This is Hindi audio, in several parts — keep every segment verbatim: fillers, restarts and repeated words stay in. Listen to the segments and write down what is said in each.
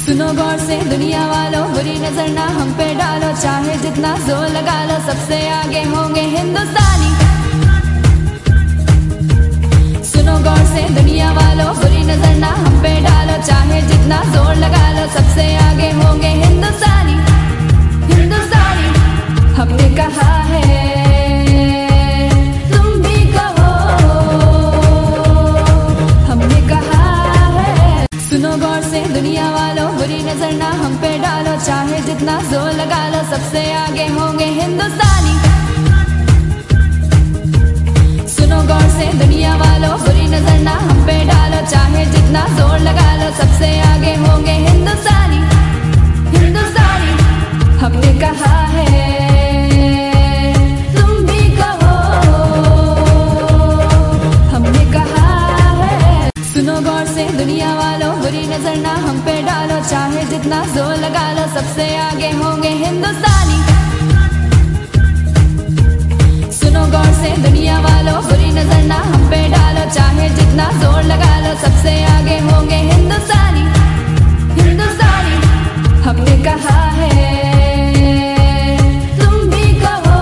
सुनो गौर से दुनिया वालों, बुरी नजर ना हम पे डालो, चाहे जितना जोर लगा लो, सबसे आगे होंगे हिंदुस्तानी। सुनो गौर से दुनिया वालों, बुरी नजर ना हम पे डालो, चाहे जितना जोर लगा लो, सबसे आगे होंगे हिंदुस्तानी। हिंदुस्तानी हमने कहा है, तुम भी कहो, हमने कहा है। सुनो गौर से दुनिया वालों, बुरी नजर ना हम पे डालो, चाहे जितना जोर लगा लो, सबसे आगे होंगे हिंदुस्तानी। सुनो गौर से दुनिया वालों, बुरी नजर ना हम पे डालो, चाहे जितना जोर लगा लो, सबसे आगे होंगे हिंदुस्तानी। हिंदुस्तानी हमने कहा है, तुम भी कहो, हमने कहा है। सुनो गौर से दुनिया वालों, बुरी नजर ना हम पे डालो, चाहे जितना जोर लगा लो, सबसे आगे होंगे हिंदुस्तानी। सुनो गौर से दुनिया वालों, बुरी नजर ना हम पे डालो, चाहे जितना जोर लगा लो, सबसे आगे होंगे हिंदुस्तानी। हिंदुस्तानी हमने कहा है, तुम भी कहो,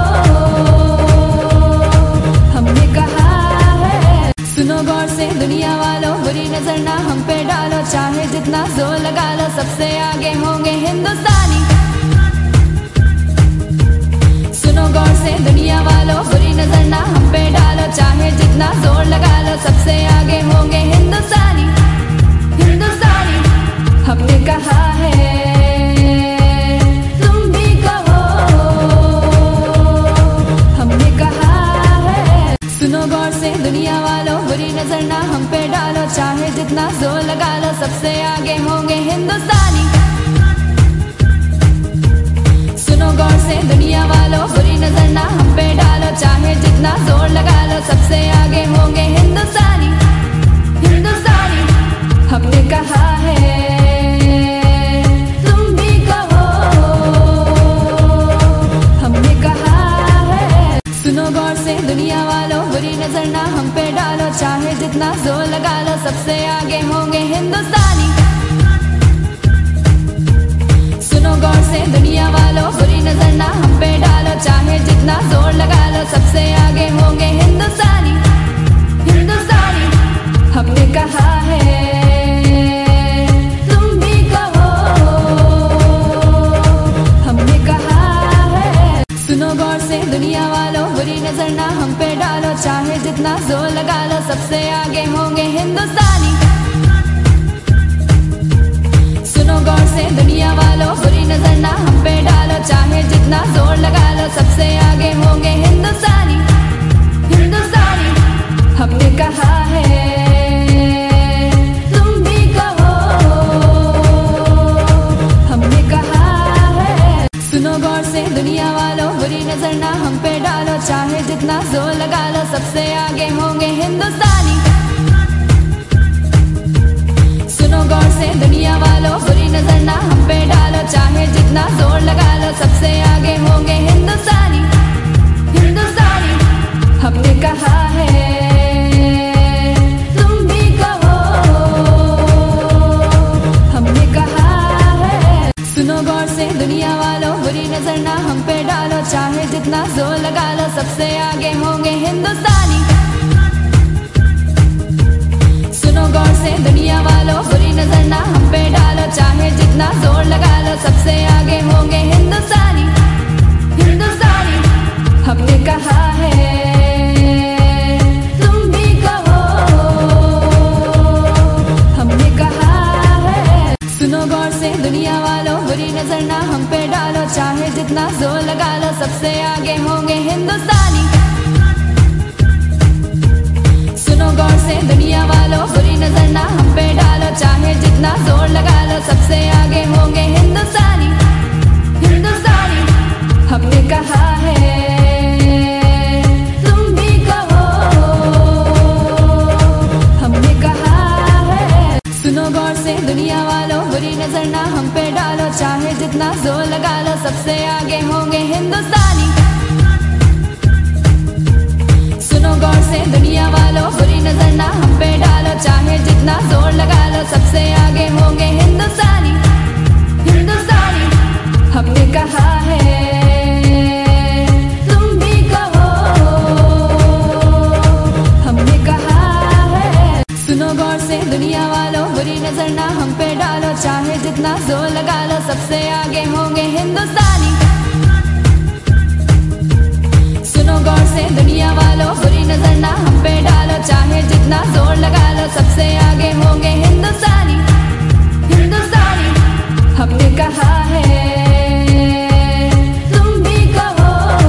हमने कहा है। सुनो गौर से दुनिया वालों, बुरी नजर ना हम पे डालो, चाहे जितना जोर लगा लो, सबसे आगे होंगे हिंदुस्तानी। सुनो गौर से दुनिया वालों, बुरी नजर ना हम पे डालो, चाहे जितना जोर लगा लो, सबसे आगे होंगे हिंदुस्तानी। हिंदुस्तानी हमने कहा है, तुम भी कहो, हमने कहा है। सुनो गौर से दुनिया वालों, बुरी नजर ना हम पे डालो, चाहे जितना जोर लगा लो, सबसे आगे होंगे हिंदुस्तानी। सुनो गौर से दुनिया वालों, बुरी नजर ना हम पे डालो, चाहे जितना जोर लगा लो, सबसे आगे होंगे हिंदुस्तानी। हिंदुस्तानी हमने कहा है, तुम भी कहो, हमने कहा है। सुनो गौर से दुनिया वालों, बुरी नजर ना हम पे डालो, चाहे जितना जोर लगा लो, सबसे आगे होंगे हिंदुस्तानी। सुनो गौर से दुनिया वालों, बुरी नजर ना हम पे डालो, चाहे जितना जोर लगा लो, सबसे आगे होंगे हिंदुस्तानी। हिंदुस्तानी हमने कहा है, तुम भी कहो, हमने कहा है। सुनो गौर से दुनिया वालों, बुरी नजर ना हम पे डालो, चाहे जितना जोर लगा लो, सबसे आगे होंगे हिंदुस्तानी। सुनो गौर से दुनिया वालों, बुरी नजर ना हम पे डालो, चाहे जितना जोर लगा लो, सबसे आगे होंगे हिंदुस्तानी। हिंदुस्तानी हमने कहा है, तुम भी कहो, हमने कहा है। सुनो गौर से दुनिया वालों, बुरी नजर ना हम पे डालो, चाहे जितना जोर लगा लो, सबसे आगे होंगे हिंदुस्तानी। सुनो गौर से दुनिया वालों, बुरी नजर ना हम पे डालो, चाहे जितना जोर लगा लो, सबसे आगे होंगे हिंदुस्तानी। हिंदुस्तानी हमने कहा है, तुम भी कहो, हमने कहा है। सुनो गौर से दुनिया वालों, बुरी नजर ना हम पे डालो, चाहे जितना जोर लगा लो, सबसे आगे होंगे हिंदुस्तानी। सुनो गौर से दुनिया वालों, बुरी नजर ना हम पे डालो, चाहे जितना जोर लगा लो, सबसे आगे होंगे हिंदुस्तानी। हिंदुस्तानी हमने कहा है, तुम भी कहो, हमने कहा है। सुनो गौर से दुनिया वालों, बुरी नजर ना हम पे डालो, चाहे जितना जोर लगा लो, सबसे आगे होंगे हिंदुस्तानी। सुनो गौर से दुनिया वालों, बुरी नजर ना हम पे डालो, चाहे जितना जोर लगा लो, सबसे आगे होंगे हिंदुस्तानी। हिंदुस्तानी हमने कहा है, तुम भी कहो, हमने कहा है। सुनो गौर से दुनिया वालों, बुरी नजर ना हम पे डालो, चाहे जितना जोर लगा लो, सबसे आगे होंगे हिंदुस्तानी। सुनो गौर से दुनिया वालों, बुरी नजर ना हम पे डालो, चाहे जितना जोर लगा लो, सबसे आगे होंगे हिंदुस्तानी। चाहे जितना जोर लगा लो, सबसे आगे होंगे हिंदुस्तानी। सुनो गौर से दुनिया वालों, बुरी नजर ना हम पे डालो, चाहे जितना जोर लगा लो, सबसे आगे होंगे हिंदुस्तानी। हिंदुस्तानी हमने कहा है, तुम भी कहो,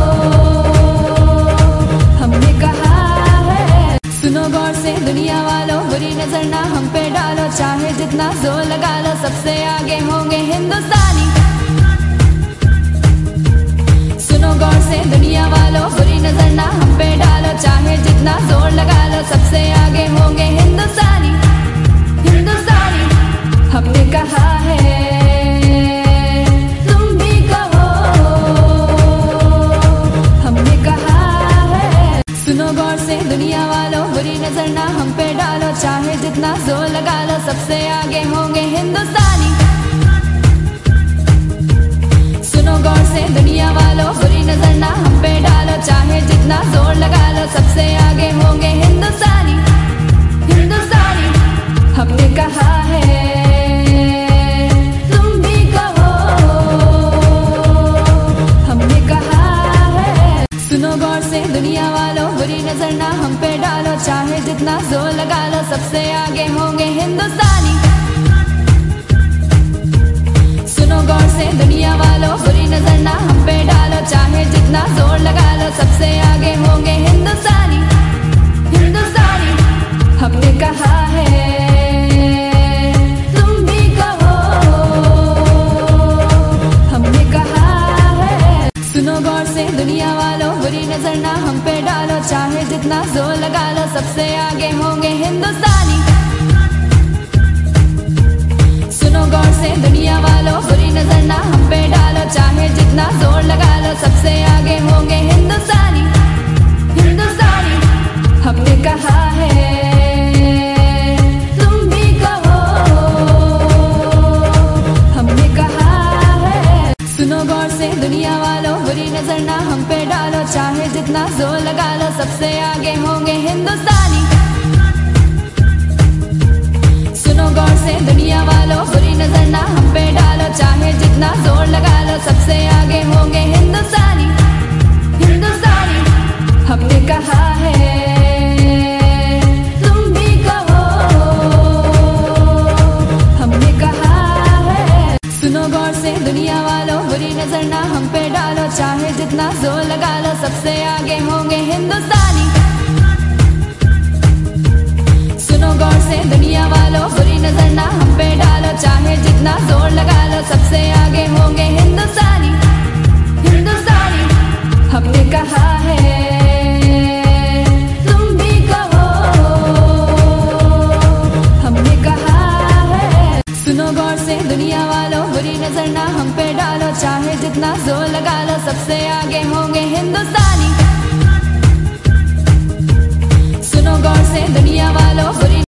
हमने कहा है। सुनो गौर से दुनिया वालों, बुरी नजर ना हम पे डालो, चाहे जितना जोर लगा लो, सबसे आगे होंगे हिंदुस्तानी। सुनो गौर से दुनिया वालों, बुरी नजर ना हम पे डालो, चाहे जितना जोर लगा लो, सबसे आगे होंगे हिंदुस्तानी। हिंदुस्तानी हमने कहा है, तुम भी कहो, हमने कहा है। सुनो गौर से दुनिया वालों, बुरी नजर ना हम पे डालो, चाहे जितना जोर लगा लो, सबसे आगे होंगे हिंदुस्तानी। सुनो गौर से दुनिया वालों, बुरी नजर ना हम पे डालो, चाहे जितना जोर लगा लो, सबसे आगे होंगे हिंदुस्तानी। हिंदुस्तानी हमने कहा है, तुम भी कहो, हमने कहा है। सुनो गौर से दुनिया वालों, बुरी नजर ना हम पे डालो, चाहे जितना जोर लगा लो, सबसे आगे होंगे हिंदुस्तानी। सुनो गौर से दुनिया वालों, बुरी नजर ना हम पे डालो, चाहे जितना जोर लगा लो, सबसे आगे होंगे हिंदुस्तानी। हिंदुस्तानी हमने कहा है, तुम भी कहो, हमने कहा है। सुनो गौर से दुनिया वालों, बुरी नजर ना हम पे डालो, चाहे जितना जोर लगा लो, सबसे आगे होंगे हिंदुस्तानी। सुनो गौर से दुनिया वालों, बुरी नजर ना हम पे डालो, चाहे जितना जोर लगा लो, सबसे आगे होंगे हिंदुस्तानी। हिंदुस्तानी हमने कहा है, तुम भी कहो, हमने कहा है। सुनो गौर से दुनिया वालों, बुरी नजर ना हम पे डालो, चाहे जितना जोर लगा लो, सबसे आगे होंगे हिंदुस्तानी। सुनो गौर से दुनिया वालों, बुरी नजर ना हम पे डालो, चाहे जितना जोर लगा लो, सबसे आगे होंगे हिंदुस्तानी। हिंदुस्तानी हमने कहा है, तुम भी कहो, हमने कहा है। सुनो गौर से दुनिया वालों, बुरी नजर ना हम पे डालो, चाहे जितना जोर लगा लो, सबसे आगे होंगे हिंदुस्तानी। सुनो गौर से दुनिया वालों, बुरी नजर ना हम पे डालो, चाहे जितना जोर लगा लो, सबसे आगे होंगे हिंदुस्तानी। हिंदुस्तानी हमने कहा है, तुम भी कहो, हमने कहा है। सुनो गौर से दुनिया वालों, बुरी नजर ना हम पे डालो, चाहे जितना जोर लगा लो, सबसे आगे होंगे हिंदुस्तानी। सुनो गौर से दुनिया वालों, बुरी